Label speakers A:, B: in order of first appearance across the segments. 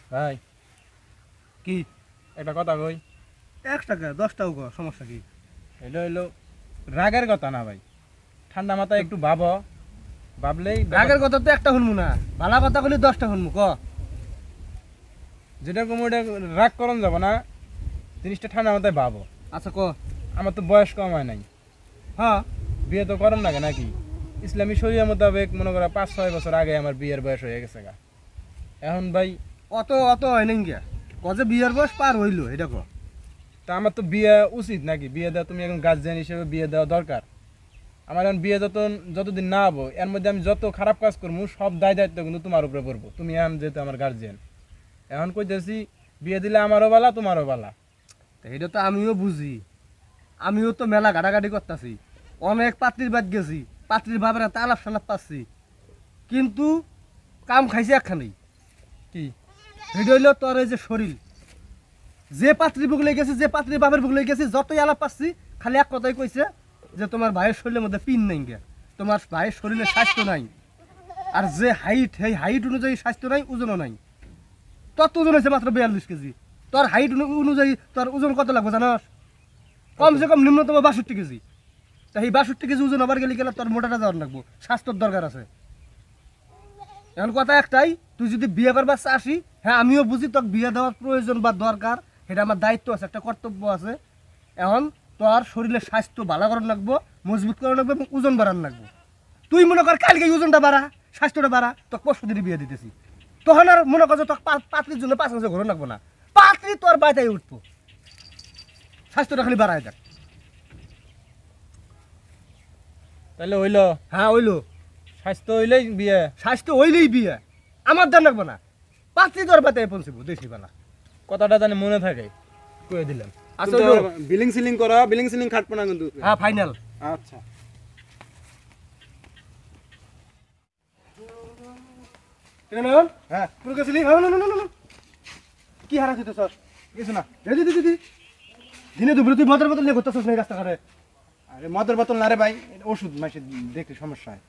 A: ভাই
B: কি
A: একটা কথা কই
B: 1 টাকা 10 টাকা গো সমস্যা কি
A: হইলো রাগের কথা না ভাই ঠান্ডা মাথায় একটু ভাবলেই
B: রাগের কথা তো একটা শুনমু না ভালো কথা কইলে 10টা শুনমু ক
A: যেটা কম ওটা রাগ করন যাব না জিনিসটা ঠান্ডা মাথায় ভাবো
B: আচ্ছা ক
A: আমার তো বয়স কম হয় নাই
B: হ্যাঁ
A: বিয়ে তো করেন না নাকি ইসলামী শরীয়ত মোতাবেক মনে করো 5-6 বছর আগে আমার বিয়ের বয়স হয়ে গেছে গা এখন ভাই
B: অত হয় নাই গিয়া কজে বিয়ের বয়স পার হইলো এটা ক
A: তা আমার তো বিয়ে উচিত নাকি বিয়ে দেওয়া তুমি এখন গার্জিয়ান হিসেবে বিয়ে দেওয়া দরকার আমার এখন বিয়ে যতদিন না হবো এর মধ্যে আমি যত খারাপ কাজ করবো সব দায়িত্ব কিন্তু তোমার উপরে পড়বো তুমি এখন যেহেতু আমার গার্জিয়ান এখন কইতেছি বিয়ে দিলে আমারও বালা তোমারও বালা
B: এটা তো আমিও বুঝি আমিও তো মেলা ঘাটাঘাটি করতেছি অনেক পাত্রীর বাদ গেছি পাত্রীর ভাবের হাতে আলাপ সালাপ পাচ্ছি কিন্তু কাম খাইছে একখানি
A: কি
B: এটা হইলো তোর এই যে শরীর যে পাত্রী বুগলে গেছে যে পাত্রীর বাপের বুগলে গেছে যতই আলাপ পাচ্ছি খালি এক কথাই কইছে যে তোমার ভাইয়ের শরীরের মধ্যে পিন নাই গে তোমার ভাইয়ের শরীরে স্বাস্থ্য নাই আর যে হাইট সেই হাইট অনুযায়ী স্বাস্থ্য নাই ওজনও নাই তোর তো ওজন হয়েছে মাত্র 42 কেজি তোর হাইট অনুযায়ী তোর ওজন কত লাগবে জানাস কমসে কম নিম্নতম 62 কেজি তা এই 62 কেজি ওজন আবার গেলে তোর মোটাটা যাওয়ার লাগবো স্বাস্থ্যর দরকার আছে এখন কথা একটাই তুই যদি বিয়ে করবার চাসি হ্যাঁ আমিও বুঝি তোর বিয়ে দেওয়ার প্রয়োজন বা দরকার এটা আমার দায়িত্ব আছে একটা কর্তব্য আছে এখন তোর শরীরের স্বাস্থ্য ভালো করার লাগবো মজবুত করার লাগবে এবং ওজন বাড়ানো লাগবে তুই মনে কর কালকে ওজনটা বাড়া স্বাস্থ্যটা বাড়া তোকে পরশু দিনে বিয়ে দিতেছি তখন আর মনে কর যে তোর পাত্রীর জন্য 5 বছর ঘুরে লাগবো না পাত্রী তোর বাইতাই উঠবো স্বাস্থ্যটা খালি বাড়ায় দেখ
A: তাহলে হইলো
B: হ্যাঁ হইলো
A: স্বাস্থ্য হইলেই বিয়ে
B: স্বাস্থ্য হইলেই বিয়ে আমার দান লাগবো না পাত্রী তোর বাইতাই পৌঁছবো দেশি বেলা
A: কথাটা জানি মনে থাকে কয়ে দিলাম
B: আচ্ছা
A: বিলিং সিলিং করা বিলিং সিলিং খাটবো না কিন্তু
B: হ্যাঁ ফাইনাল
A: আচ্ছা
B: হ্যাঁ পুরো গেছিলি কি হারাচ্ছিস তো স্যার
A: কিছু না
B: দিদি দিনে দুপুরে তুই মদের বোতল নিয়ে ঘুরতেছিস না রাস্তাঘাটে
A: আরে মদের বোতল না রে ভাই এটা ওষুধ মাসে দেখলে সমস্যা হয়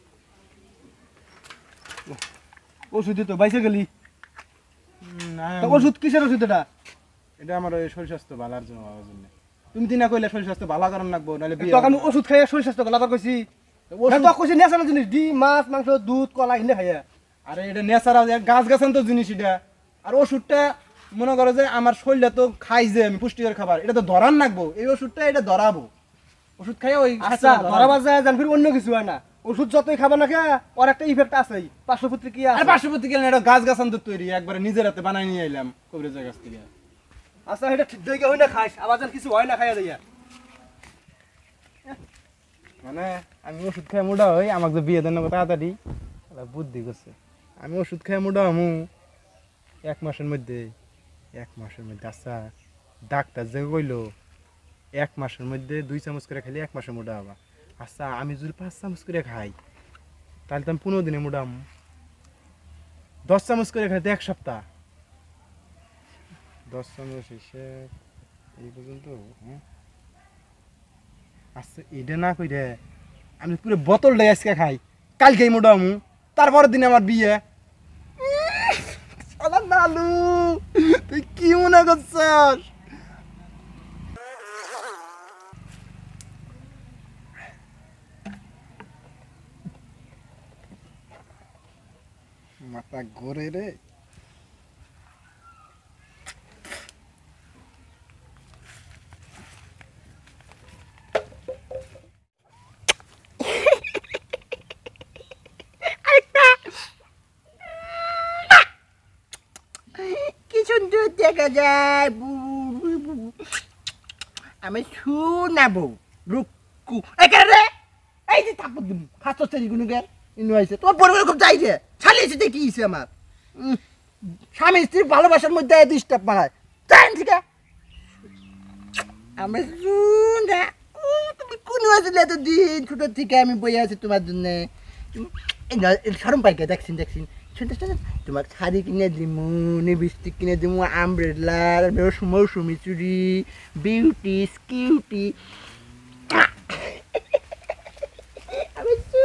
B: ওষুধ তো বাইসে গেলি
A: না
B: ওষুধ কিসের ওষুধ এটা
A: এটা আমার ওই শরীর স্বাস্থ্য ভালোর জন্য হওয়ার জন্য তুমি তিনা কইলে শরীর স্বাস্থ্য ভালো কারণ রাখবো নাহলে বিয়ে
B: তোকে আমি ওষুধ খাইয়া শরীর স্বাস্থ্য গলাবার কইছি ওষুধ তো কইছি নেশানো জিনিস ডিম মাছ মাংস দুধ কলা এনে খাইয়া
A: আরে এটা ন্যাচারাল গাছ গাছান তো জিনিস এটা আর ওষুধটা মনে করো যে আমার শরীরটা তো খাই যে আমি পুষ্টিকর খাবার এটা তো ধরান রাখবো এই ওষুধটা এটা ধরাবো ওষুধ খাইয়া ওই
B: আচ্ছা ধরাবার যায় জান ফির অন্য কিছু হয় না ওষুধ যতই খাবার না খেয়ে ওর একটা ইফেক্ট আছেই পার্শ্ববর্তী কি আছে
A: আর পার্শ্ববর্তী গেলে এটা গাছ গাছান তো তৈরি একবারে নিজের হাতে বানাই নিয়ে এলাম কবিরাজের কাছ থেকে
B: আচ্ছা এটা ঠিক দেখে হই না খাইস আবার যেন কিছু হয় না খাইয়া দিয়া
A: মানে আমি ওষুধ খেয়ে মোটা হই আমাকে যে বিয়ে দেন তাড়াতাড়ি বুদ্ধি করছে আমি ওষুধ খেয়ে মোটা আমু 1 মাসের মধ্যে আচ্ছা ডাক্তার যে কইলো 1 মাসের মধ্যে 2 চামচ করে খালি 1 মাসে মোটা হবা আচ্ছা আমি যদি 5 চামচ করে খাই তাহলে তো আমি 15 দিনে মোটা আমু 10 চামচ করে খাইতে 1 সপ্তাহ 10 চামচ হিসেবে এই পর্যন্ত হ্যাঁ আচ্ছা এটা না কইরে আমি পুরো বোতলটাই আজকে খাই কালকেই মোটা আমু তারপরের দিন আমার বিয়ে শালা নালু তুই কি মনে করছস মাথা ঘোরে রে
C: কি সুন্দর দেখা যায় আমি শুনাবো রুকু এখানে এই যে থাপ্পড় দিবি খাচ্ছ গুলো গেল ইনু আইছে তোমার পরিবার খুব চাইছে ছালিয়েছে দেখি ইসে আমার স্বামী স্ত্রীর ভালোবাসার মধ্যে ডিস্টার্ব মারায় চাইন ঠিক আমি শুনা তুমি কোন আসলে এতদিন ছোট থেকে আমি বই আছি তোমার জন্য সরম পাইকে দেখছিন তোমার শাড়ি কিনে দিমু লিপস্টিক কিনে দিমু আমব্রেলা মৌসুমি চুড়ি বিউটি স্কিউটি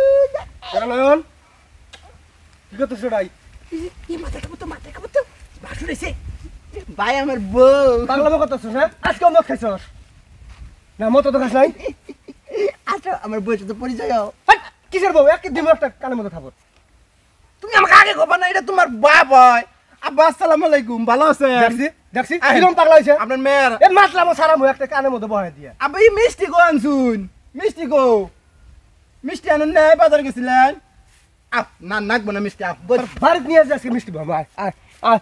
B: নয়ন কি করতেছ এটাই
C: মাথা খাবো তো
B: শুনেছি
C: ভাই আমার বউ
B: বাংলা মো কথা হ্যাঁ আজকে মদ খাইছস না মত তো খাস নাই
C: আচ্ছা আমার বউয়ের সাথে পরিচয় হও
B: হাট, কিসের বউ এক দিন একটা কানের মধ্যে থাকো
C: তুমি আমাকে আগে খবর না এটা তোমার বাপ হয় আব্বা আসসালামু আলাইকুম ভালো আছেন
B: দেখছি দেখছি
C: আহেন।
B: কিরম পাগলা হইছে
C: আপনার মেয়ের
B: এ মাতলাম সারা মু একটা কানের মধ্যে বহাই দিয়া
C: আব্বা এই মিষ্টি গো আনছুন মিষ্টি গো মিষ্টি আনুন নাই বাজার গেছিলেন আপ না নাকবো না মিষ্টি আপ
B: বাড়িতে নিয়ে যাচ্ছি মিষ্টি বাবা আয় আয় আয়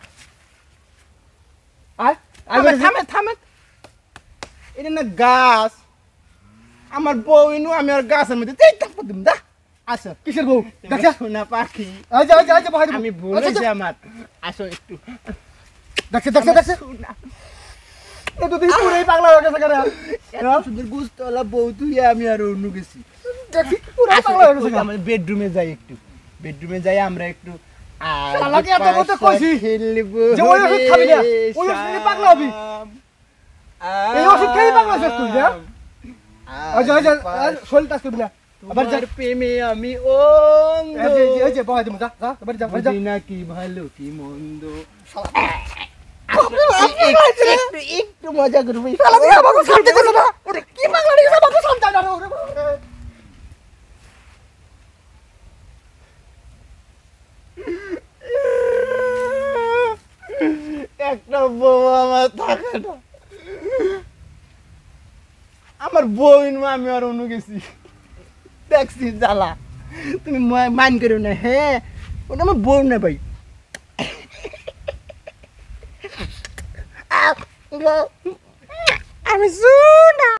B: আয় আয়
C: থামে থামে থামে এটা না গাছ আমার বউ ইনু আমি আর গাছের মধ্যে তেই থাকবো তুমি দা আসো
B: কিসের বউ
C: দেখো
B: দেখা
C: সোনা পাখি
B: আয় যা যা যা বহাই
C: আমি বলেছি আমার আসো একটু
B: দেখছে দেখছে দেখছে
C: সোনা
B: এ তো দেখি পুরাই পাগলা হয়ে গেছে কেন
C: এত সুন্দর গুস্তলা বউ তুই আমি আর অন্য গেছি
B: দেখছি পুরাই
C: আসো,
B: পাগলা হয়ে গেছে
C: একটু আমাদের বেডরুমে যাই একটু বেডরুমে যাই আমরা একটু
B: শালাকে এত কথা কইছি।
C: খেলবো
B: যে ওই ওষুধ খাবি না, ওই ওষুধে পাগলা হবি। এই ওষুধ খেয়েই পাগলা হয়েছিস তুই, না? আয় যা যা শরীর টাচ করবি না আবার যা
C: তোমার প্রেমে আমি অন্ধ
B: এই যে বহাই দিমু যা যা এবার যা এবার যা
C: বুঝি না কি ভালো কি মন্দ একটু মজা করবো
B: আমাকে শান্তি দিছ না ওরে কি পাগলা হয়ে গেছে আমাকে শান্তি দাও না ওরে
C: একটা বউ আমার থাকে না আমার বউ ইনু আমি আর অন্য গেছি দেখছি জ্বালা তুমি মাইন্ড করো না হ্যাঁ ওটা আমার বউ না ভাই আমি শুনা